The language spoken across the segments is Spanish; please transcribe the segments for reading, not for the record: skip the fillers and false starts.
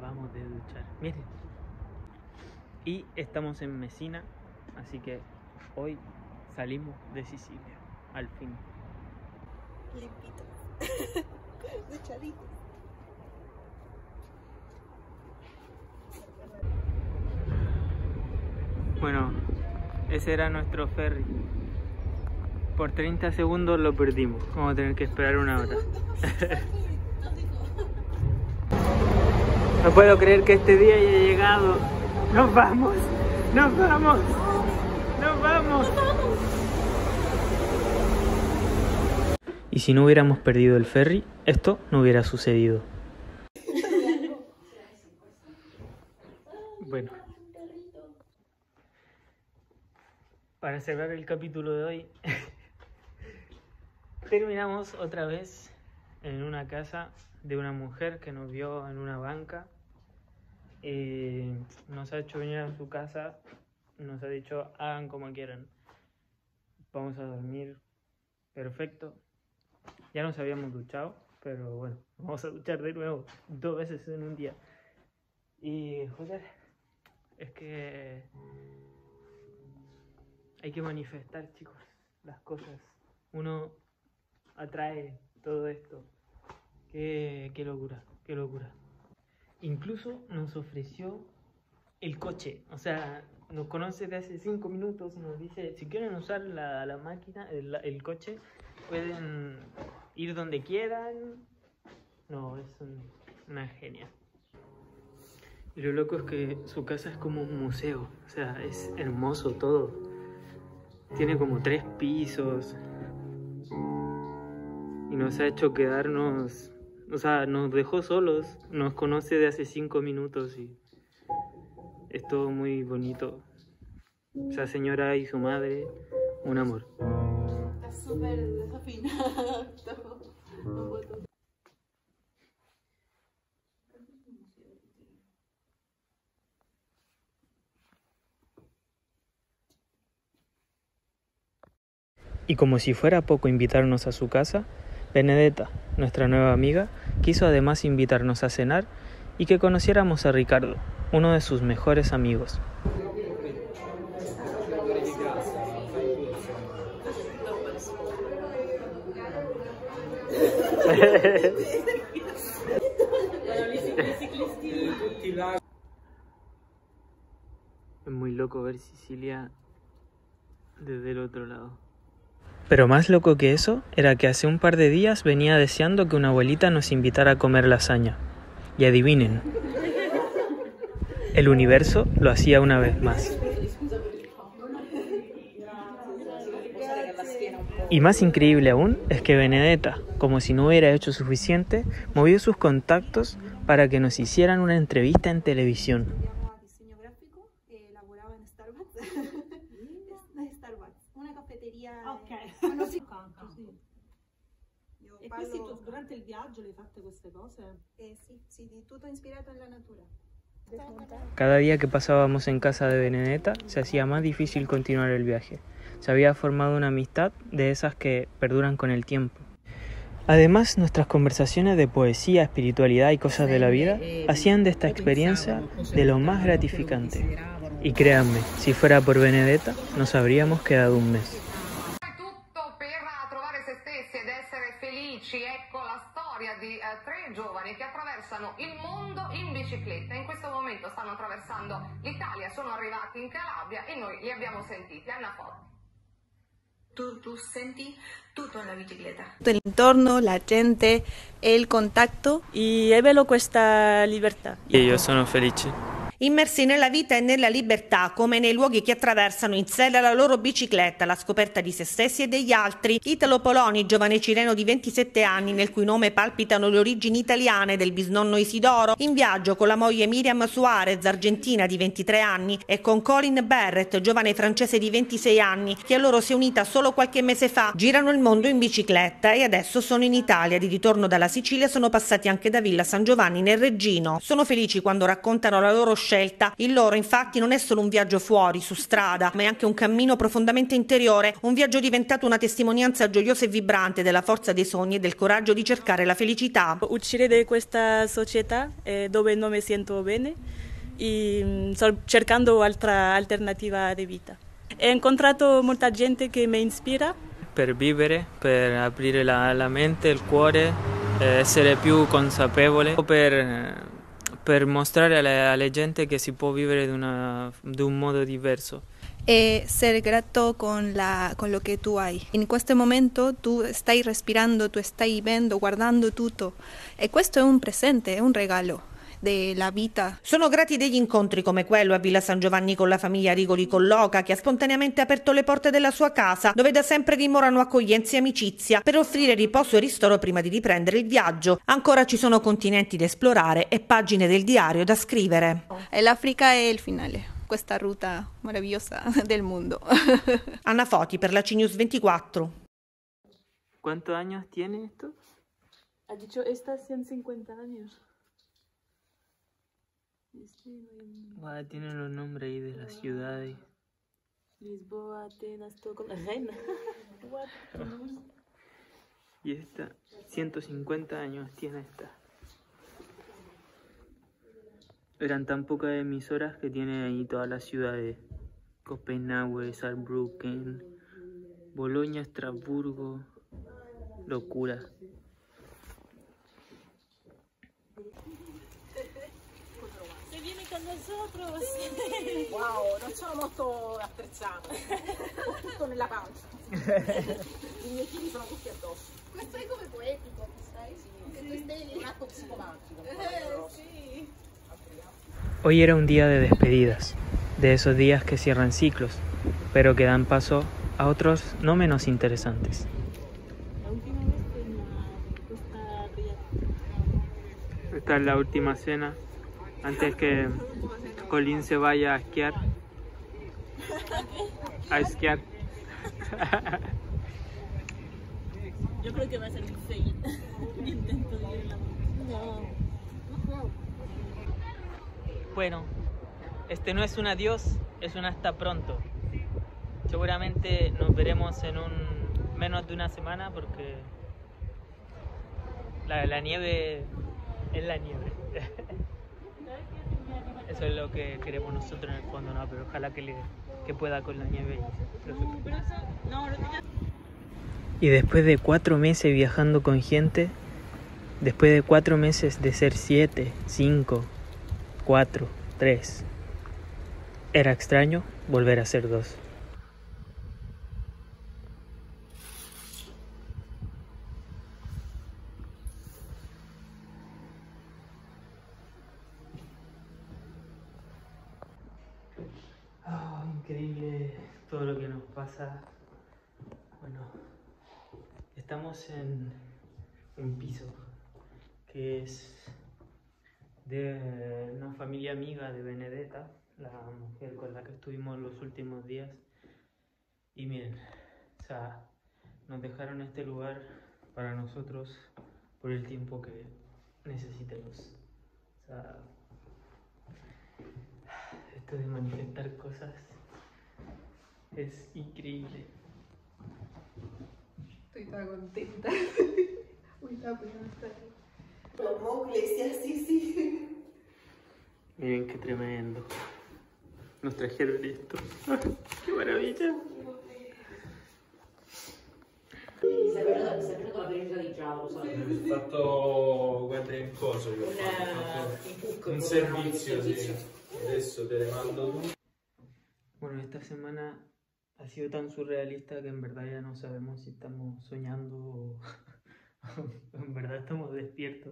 acabamos de duchar, miren. Y estamos en Mesina, así que hoy salimos de Sicilia, al fin. Limpitos, duchaditos. Bueno, ese era nuestro ferry. Por 30 segundos lo perdimos, vamos a tener que esperar una hora. No puedo creer que este día haya llegado. ¡Nos vamos! ¡Nos vamos! ¡Nos vamos! Y si no hubiéramos perdido el ferry, esto no hubiera sucedido. Bueno, para cerrar el capítulo de hoy, terminamos otra vez en una casa de una mujer que nos vio en una banca. Nos ha hecho venir a su casa, nos ha dicho hagan como quieran, vamos a dormir perfecto. Ya nos habíamos duchado, pero bueno, vamos a duchar de nuevo 2 veces en un día. Y joder, es que hay que manifestar, chicos, las cosas. Uno atrae todo esto. Qué locura, qué locura. Incluso nos ofreció el coche, o sea, nos conoce de hace 5 minutos y nos dice, si quieren usar la máquina, el coche, pueden ir donde quieran. No, es una genia. Y lo loco es que su casa es como un museo, o sea, es hermoso todo. Tiene como 3 pisos y nos ha hecho quedarnos. O sea, nos dejó solos, nos conoce de hace 5 minutos y es todo muy bonito. Esa señora y su madre, un amor. Está súper desafinado. Y como si fuera poco invitarnos a su casa, Benedetta, nuestra nueva amiga, quiso además invitarnos a cenar y que conociéramos a Ricardo, uno de sus mejores amigos. Es muy loco ver Sicilia desde el otro lado. Pero más loco que eso era que hace un par de días venía deseando que una abuelita nos invitara a comer lasaña. Y adivinen, el universo lo hacía una vez más. Y más increíble aún es que Benedetta, como si no hubiera hecho suficiente, movió sus contactos para que nos hicieran una entrevista en televisión. Diseño gráfico, elaboraba en Starbucks. Starbucks, una cafeteria. Ok. Sì. E questi durante il viaggio le hai fatte queste cose? Sì, di tutto ispirato en la natura. Cada día que pasábamos en casa de Benedetta se hacía más difícil continuar el viaje. Se había formado una amistad de esas que perduran con el tiempo. Además, nuestras conversaciones de poesía, espiritualidad y cosas de la vida hacían de esta experiencia de lo más gratificante. Y créanme, si fuera por Benedetta, nos habríamos quedado un mes. Tutto per trovare se stessi ed essere felici. Ecco la storia di 3 giovani che attraversano il mondo in bicicletta. In questo momento stanno attraversando l'Italia, sono arrivati in Calabria e noi li abbiamo sentiti. Anna Forti. Tú sentí tutto en la bicicleta. El entorno, la gente, el contacto. Y è bello questa libertà. Y ellos son felices. Immersi nella vita e nella libertà, come nei luoghi che attraversano in sella la loro bicicletta, la scoperta di se stessi e degli altri. Italo Poloni, giovane cileno di 27 anni, nel cui nome palpitano le origini italiane del bisnonno Isidoro, in viaggio con la moglie Miriam Suarez, argentina di 23 anni, e con Colin Barrett, giovane francese di 26 anni, che a loro si è unita solo qualche mese fa. Girano il mondo in bicicletta e adesso sono in Italia. Di ritorno dalla Sicilia sono passati anche da Villa San Giovanni nel Reggino. Sono felici quando raccontano la loro scelta scelta. Il loro infatti non è solo un viaggio fuori, su strada, ma è anche un cammino profondamente interiore, un viaggio diventato una testimonianza gioiosa e vibrante della forza dei sogni e del coraggio di cercare la felicità. Uscire da questa società dove non mi sento bene e sto cercando altra alternativa di vita. Ho incontrato molta gente che mi ispira. Per vivere, per aprire la mente, il cuore, essere più consapevole, per mostrare alla gente che si può vivere di un modo diverso. E ser grato con lo che tu hai. In questo momento tu stai respirando, tu stai vivendo, guardando tutto. E questo è un presente, è un regalo della vita. Sono grati degli incontri come quello a Villa San Giovanni con la famiglia Rigoli Colloca, che ha spontaneamente aperto le porte della sua casa, dove da sempre dimorano accoglienza e amicizia, per offrire riposo e ristoro prima di riprendere il viaggio. Ancora ci sono continenti da esplorare e pagine del diario da scrivere. E l'Africa è il finale, questa ruta meravigliosa del mondo. Anna Foti per la CNews 24. ¿Cuántos años tiene esto? Ha dicho esta 150 años. Wow, tienen los nombres ahí de las ciudades. Lisboa, Atenas, Estocolmo, Rennes. Y esta, 150 años tiene esta. Eran tan pocas emisoras que tienen ahí todas las ciudades. Copenhague, Saarbrücken, Bolonia, Estrasburgo. Locura. Se viene con nosotros. Wow, non sono molto attrezzata. Ho tutto nella pancia. I miei figli sono tutti addosso. Questo è come poetico, sai? Questo è un atto psicomatico. Sì. Hoy era un día de despedidas, de esos días que cierran ciclos, pero que dan paso a otros no menos interesantes. La última vez que en la Costa Rica. Esta es la última cena antes que Colin se vaya a esquiar. A esquiar. Yo creo que va a ser un fail. Mi intento de ir a la montaña. No. Bueno, este no es un adiós, es un hasta pronto. Seguramente nos veremos en menos de una semana porque la nieve es la nieve. Eso es lo que queremos nosotros en el fondo, ¿no? Pero ojalá que pueda con la nieve. Y después de 4 meses viajando con gente, después de 4 meses de ser 7, 5, 4, 3, era extraño volver a ser 2. Oh, increíble todo lo que nos pasa. Bueno, estamos en un piso que es de una familia amiga de Benedetta, la mujer con la que estuvimos los últimos días. Y miren, o sea, nos dejaron este lugar para nosotros por el tiempo que necesitemos. O sea, esto de manifestar cosas es increíble. Estoy tan contenta. Uy, estaba poniendo esta. Iglesia, sí. Miren qué tremendo. Nos trajeron esto. ¡Qué maravilla! Sempre con la pericia di giallo, so. Ho fatto, guarda in coso io ho fatto un servizio, sì. Adesso te le mando tu. Bueno, esta semana ha sido tan surrealista que en verdad ya no sabemos si estamos soñando o en verdad estamos despiertos.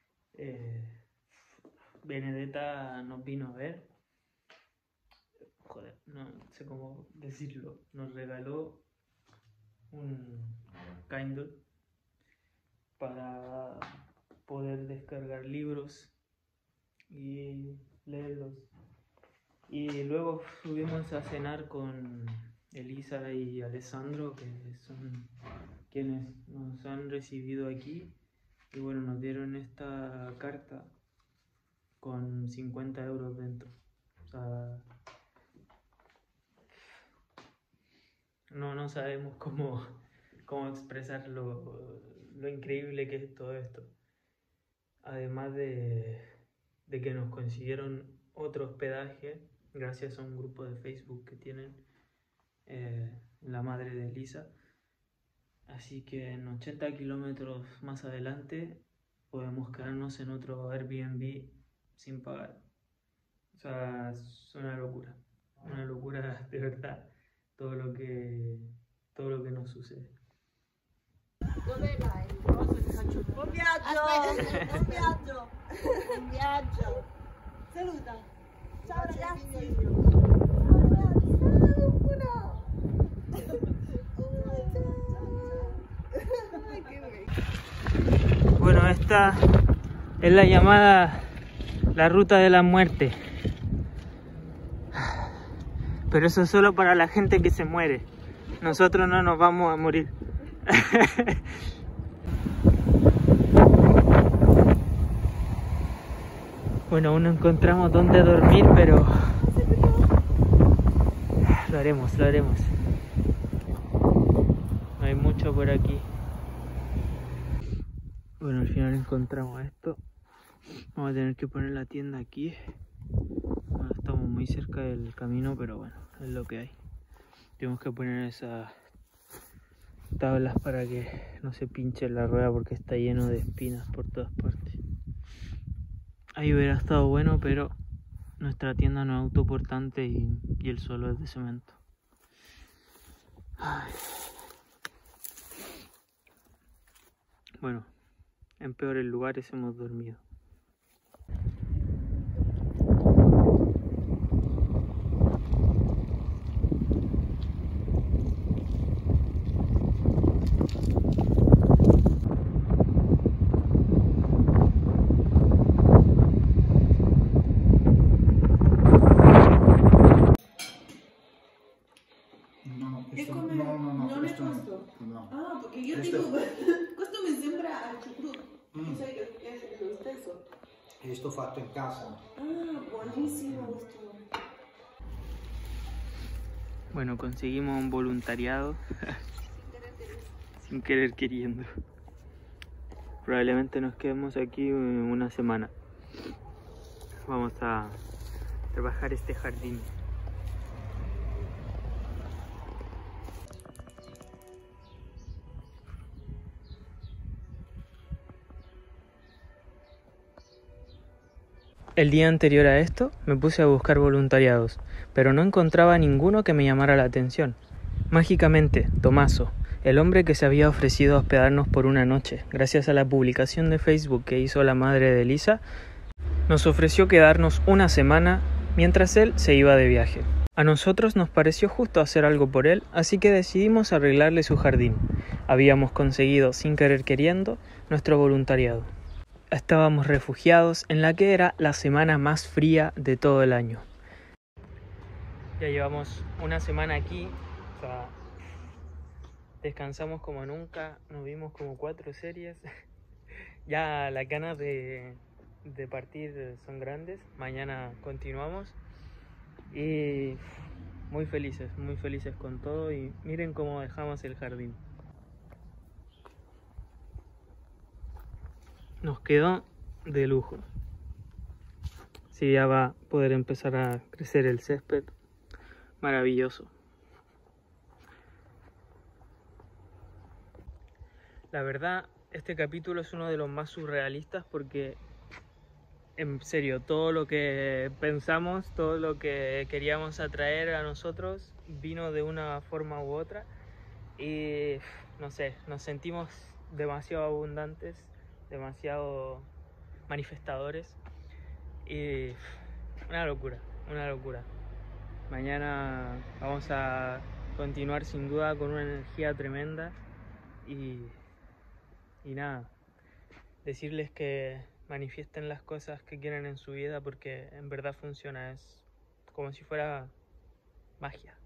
Benedetta nos vino a ver. Joder, no sé cómo decirlo. Nos regaló un Kindle para poder descargar libros y leerlos. Y luego subimos a cenar con Elisa y Alessandro, que son quienes nos han recibido aquí. Y bueno, nos dieron esta carta con 50 euros dentro. sea, no sabemos cómo expresar lo increíble que es todo esto. Además de que nos consiguieron otro hospedaje gracias a un grupo de Facebook que tienen, la madre de Elisa. Así que en 80 kilómetros más adelante podemos quedarnos en otro Airbnb sin pagar. O sea, es una locura de verdad todo lo que nos sucede. Dove vai? Cosa ti faccio? Buon viaggio! Aspetta. Buon viaggio! Buon viaggio! Saluta! Ciao ragazzi! Bueno, esta es la llamada la ruta de la muerte. Pero eso es solo para la gente que se muere. Nosotros no nos vamos a morir. Bueno, aún no encontramos dónde dormir, pero lo haremos. No hay mucho por aquí. Bueno, al final encontramos esto. Vamos a tener que poner la tienda aquí. Bueno, estamos muy cerca del camino, pero bueno, es lo que hay. Tenemos que poner esas tablas para que no se pinche la rueda porque está lleno de espinas por todas partes. Ahí hubiera estado bueno, pero nuestra tienda no es autoportante y el suelo es de cemento. Ay. Bueno, en peores lugares hemos dormido. No. Ah, perché io dico, questo mi sembra al chucrut. Tu sai che è lo stesso. E sto fatto in casa. Ah, buonissimo questo. Bueno, conseguimos un voluntariado sin querer queriendo. Probablemente nos quedemos aquí una semana. Vamos a trabajar este jardín. El día anterior a esto me puse a buscar voluntariados, pero no encontraba ninguno que me llamara la atención. Mágicamente, Tomaso, el hombre que se había ofrecido a hospedarnos por una noche, gracias a la publicación de Facebook que hizo la madre de Elisa, nos ofreció quedarnos una semana mientras él se iba de viaje. A nosotros nos pareció justo hacer algo por él, así que decidimos arreglarle su jardín. Habíamos conseguido, sin querer queriendo, nuestro voluntariado. Estábamos refugiados en la que era la semana más fría de todo el año. Ya llevamos una semana aquí, o sea, descansamos como nunca, nos vimos como 4 series. Ya las ganas de partir son grandes. Mañana continuamos y muy felices con todo. Y miren cómo dejamos el jardín. Nos quedó de lujo. Sí, ya va a poder empezar a crecer el césped. Maravilloso. La verdad, este capítulo es uno de los más surrealistas porque, en serio, todo lo que pensamos, todo lo que queríamos atraer a nosotros vino de una forma u otra. Y, no sé, nos sentimos demasiado abundantes, demasiado manifestadores y una locura. Mañana vamos a continuar sin duda con una energía tremenda y nada, decirles que manifiesten las cosas que quieren en su vida porque en verdad funciona, es como si fuera magia.